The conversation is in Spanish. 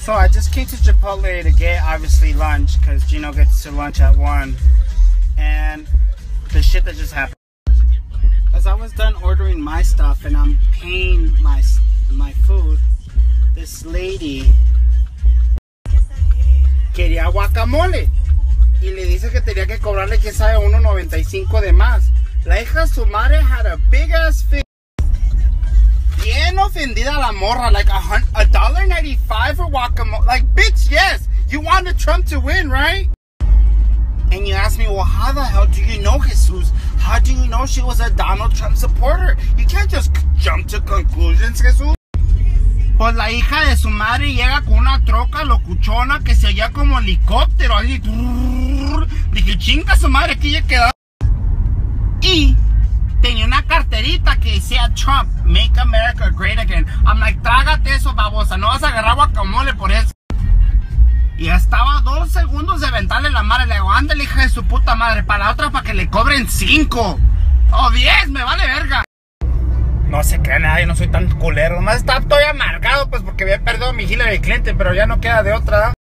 So I just came to Chipotle to get obviously lunch because Gino gets to lunch at 1. And the shit that just happened. As I was done ordering my stuff and I'm paying my food, this lady quería guacamole y le dice que tenía que cobrarle, quién sabe, 1.95 de más. La hija de su madre had a big ass face. Bien ofendida la morra, like $1.95 for guacamole. Like, bitch, yes, you wanted Trump to win, right? And you ask me, well, how the hell do you know, Jesus? How do you know she was a Donald Trump supporter? You can't just jump to conclusions, Jesus. Pues la hija de su madre llega con una troca locuchona que se oía como helicóptero. Así, dije, chinga su madre, que ya quedó. Y tenía una carterita que decía Trump, Make America Great Again. I'm like, trágate eso, babosa, no vas a agarrar guacamole por eso. Y estaba 2 segundos de aventarle la madre. Le digo, ándale, hija de su puta madre, para la otra para que le cobren 5 o 10, me vale verga. No se crea nada, yo no soy tan culero. Nomás estoy amargado pues porque había perdido mi Hillary Clinton, pero ya no queda de otra.